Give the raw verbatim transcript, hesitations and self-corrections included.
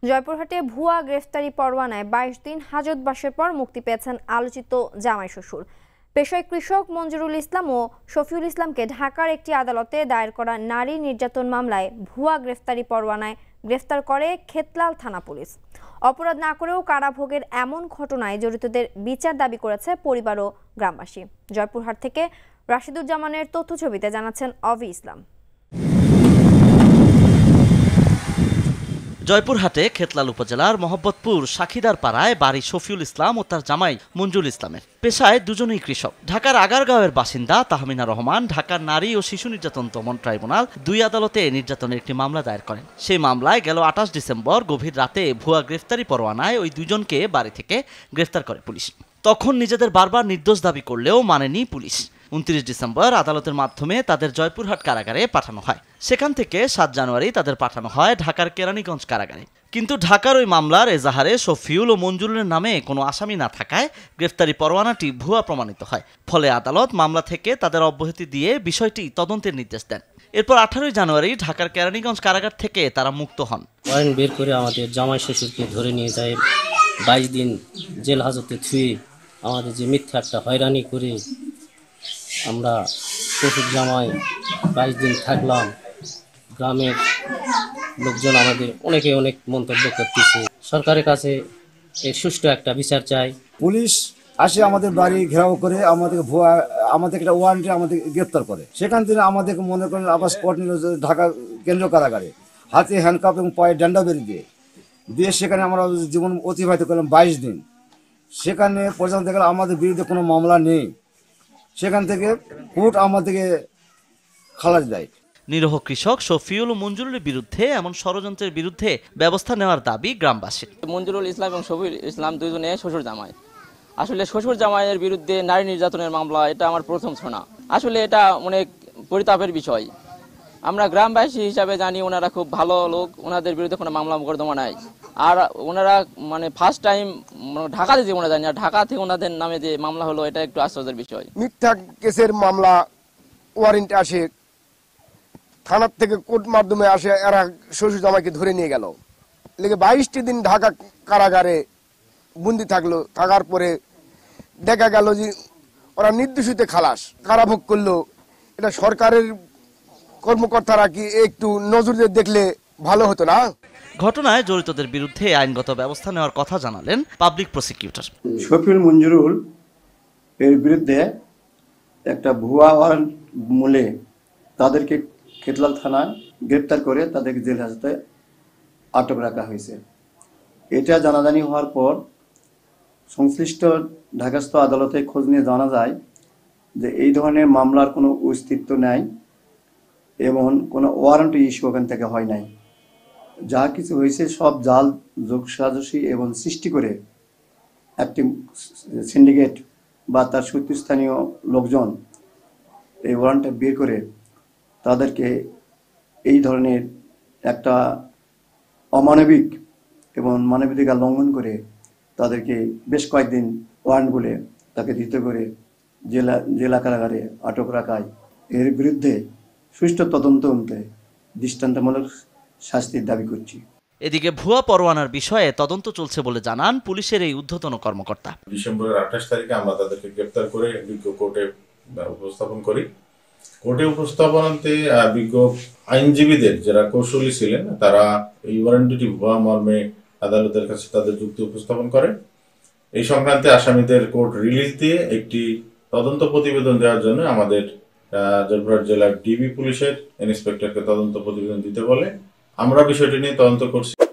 জয়পুরহাটে ভুয়া গ্রেফতারি পরোয়ানায় বাইশ দিন হাজতবাসের পর মুক্তি পেয়েছেন আলোচিত জামাই শ্বশুর। পেশায় কৃষক মঞ্জুরুল ইসলাম ও শফিউল ইসলামকে ঢাকার একটি আদালতে দায়ের করা নারী নির্যাতন মামলায় ভুয়া গ্রেফতারি পরোয়ানায় গ্রেফতার করে খেতলাল থানা পুলিশ। অপরাধ না করেও কারাভোগের এমন ঘটনায় জড়িতদের বিচার দাবি করেছে পরিবার ও গ্রামবাসী। জয়পুরহাট থেকে রাশিদুজ্জামানের তথ্যছবিতে জানাচ্ছেন অভি ইসলাম। জয়পুরহাটে খেতলাল উপজেলার মোহাম্মদপুর সাক্ষীদার পাড়ায় বাড়ি শফিউল ইসলাম ও তার জামাই মঞ্জুরুল ইসলামের। পেশায় দুজনেই কৃষক। ঢাকার আগারগাঁওয়ের বাসিন্দা তাহমিনা রহমান ঢাকার নারী ও শিশু নির্যাতন দমন ট্রাইব্যুনাল দুই আদালতে নির্যাতনের একটি মামলা দায়ের করেন। সেই মামলায় গেল আঠাশ ডিসেম্বর গভীর রাতে ভুয়া গ্রেফতারি পরোয়ানায় ওই দুজনকে বাড়ি থেকে গ্রেফতার করে পুলিশ। তখন নিজেদের বারবার নির্দোষ দাবি করলেও মানেনি পুলিশ। উনত্রিশ ডিসেম্বর আদালতের মাধ্যমে তাদের জয়পুরহাট কারাগারে পাঠানো হয়। সেখান থেকে সাত জানুয়ারি তাদের পাঠানো হয় ঢাকার কেরানীগঞ্জ কারাগারে। কিন্তু ঢাকার ওই মামলার এজাহারে শফিউল ও মঞ্জুরুলের নামে কোনো আসামি না থাকায় গ্রেফতারি পরোয়ানাটি ভুয়া প্রমাণিত হয়। ফলে আদালত মামলা থেকে তাদের অব্যাহতি দিয়ে বিষয়টি তদন্তের নির্দেশ দেন। এরপর আঠারোই জানুয়ারি ঢাকার কেরানীগঞ্জ কারাগার থেকে তারা মুক্ত হন। ওয়ারেন্ট বের করে আমাদের জামাই শ্বশুরকে ধরে নিয়ে যায়, বাইশ দিন জেল হাজতে থুয়ে আমাদের যে মিথ্যা একটা হয়রানি করে আমরা শ্বশুর জামাই বাইশ দিন থাকলাম। গ্রামের লোকজন আমাদের অনেকে অনেক মন্তব্য করতেছে। সরকারের কাছে এর সুষ্ঠু একটা বিচার চাই। পুলিশ আসে আমাদের বাড়ি ঘেরাও করে আমাদের ভুয়া আমাদের একটা ওয়ারেন্টে আমাদের গ্রেপ্তার করে। সেখান থেকে আমাদেরকে মনে করেন আবার স্পট নিল ঢাকা কেন্দ্রীয় কারাগারে, হাতে হ্যান্ডকাপ এবং পায়ে ডান্ডা বের দিয়ে দিয়ে সেখানে আমরা জীবন অতিবাহিত করলাম বাইশ দিন। সেখানে পর্যন্ত দেখলাম আমাদের বিরুদ্ধে কোনো মামলা নেই। সেখান থেকে কোর্ট আমাদেরকে খালাস দেয়। নিরীহ কৃষক শফিউল ও মঞ্জুরুলের বিরুদ্ধে এমন ষড়যন্ত্রের বিরুদ্ধে ব্যবস্থা নেওয়ার দাবি গ্রামবাসীর। মঞ্জুরুল ইসলাম এবং শফিউল ইসলাম দুজনে শ্বশুর জামাই। আসলে শ্বশুর জামাইয়ের বিরুদ্ধে নারী নির্যাতনের মামলা এটা আমার প্রথম শোনা। আসলে এটা অনেক পরিতাপের বিষয়। আমরা গ্রামবাসী হিসাবে জানি ওনারা খুব ভালো লোক, ওনাদের বিরুদ্ধে কোনো মামলা মোকদ্দমা নাই। আর ওনারা মানে ফার্স্ট টাইম ঢাকাতে যে ওনারা জানি, আর ঢাকা থেকে ওনাদের নামে যে মামলা হলো এটা একটু আশ্চর্যের বিষয়। মিথ্যা কেসের মামলা ওয়ারেন্ট আসে, থানার থেকে কোর্ট মাধ্যমে আসে, এরা শ্বশুর জামাইকে ধরে নিয়ে গেল। লেগে বাইশটি দিন ঢাকা কারাগারে বন্দি থাকলো। থাকার পরে দেখা গেল যে ওরা নির্দোষিত খালাস, কারাভোগ করলো। এটা সরকারের কর্মকর্তারা কি একটু নজর দিয়ে দেখলে ভালো হতো না? ঘটনায় জড়িতদের বিরুদ্ধে আইনগত ব্যবস্থা নেওয়ার কথা জানালেন পাবলিক প্রসিকিউটর। শফিউল মঞ্জুরুল এর বিরুদ্ধে একটা ভুয়া ওয়ারেন্ট মূলে তাদেরকে খেতলাল থানায় গ্রেপ্তার করে তাদেরকে জেল হাজতে আটক রাখা হয়েছে। এটা জানাজানি হওয়ার পর সংশ্লিষ্ট ঢাকাস্থ আদালতে খোঁজ নিয়ে জানা যায় যে এই ধরনের মামলার কোনো অস্তিত্ব নাই এবং কোনো ওয়ারেন্ট ইস্যু ওখান থেকে হয় নাই। যা কিছু হয়েছে সব জাল যোগসাজশী এবং সৃষ্টি করে একটি সিন্ডিকেট বা তার শক্তিস্থানীয় লোকজন এই ওয়ারেন্টটা বের করে তাদেরকে এই ধরনের একটা অমানবিক এবং মানবাধিকার লঙ্ঘন করে তাদেরকে বেশ কয়েকদিন ওয়ারেন্ট বলে তাকে ধৃত করে জেলা জেলা কারাগারে আটক রাখায় এর বিরুদ্ধে সুষ্ঠু তদন্ত অনুযায়ী দৃষ্টান্তমূলক শাস্তির দাবি করছি। এদিকে ভুয়া পরোয়ানার বিষয়ে তদন্ত চলছে বলে জানান পুলিশের এই ঊর্ধ্বতন কর্মকর্তা। ডিসেম্বরের আঠাশ তারিখে আমরা তাদেরকে গ্রেপ্তার করে বিজ্ঞ কোর্টে উপস্থাপন করি। কোর্টে উপস্থাপনাতে বিজ্ঞ আইনজীবীদের যারা কৌশলী ছিলেন তারা এই ওয়ারেন্টটি ভুয়া মর্মে আদালতের কাছে তাদের যুক্তি উপস্থাপন করে। এই সংক্রান্তে আসামিদের কোর্ট রিলিজ দিয়ে একটি তদন্ত প্রতিবেদন দেওয়ার জন্য আমাদের জয়পুরহাট জেলার ডিবি পুলিশের ইন্সপেক্টরকে তদন্ত প্রতিবেদন দিতে বলে আমরা বিষয়টি নিয়ে তদন্ত করছি।